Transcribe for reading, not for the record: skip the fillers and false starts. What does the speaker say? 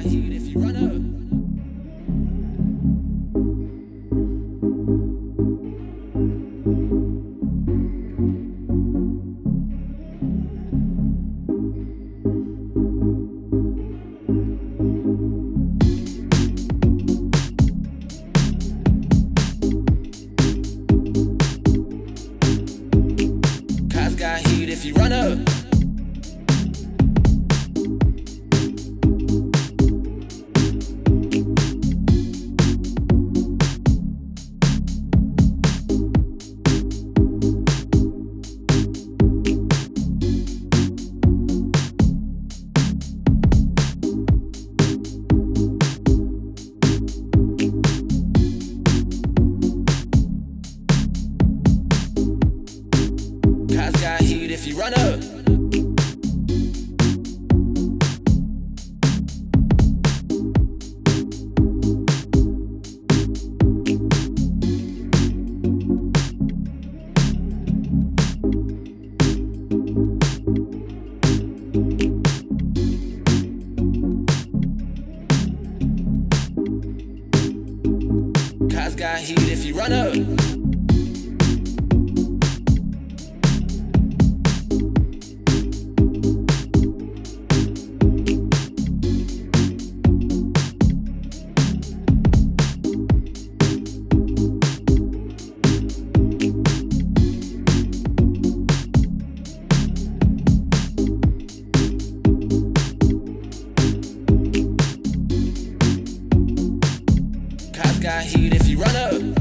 got heat if you run up. Got heat if you run up. Got heat if you run up. Cause got heat if you run up. Got heat if you run up.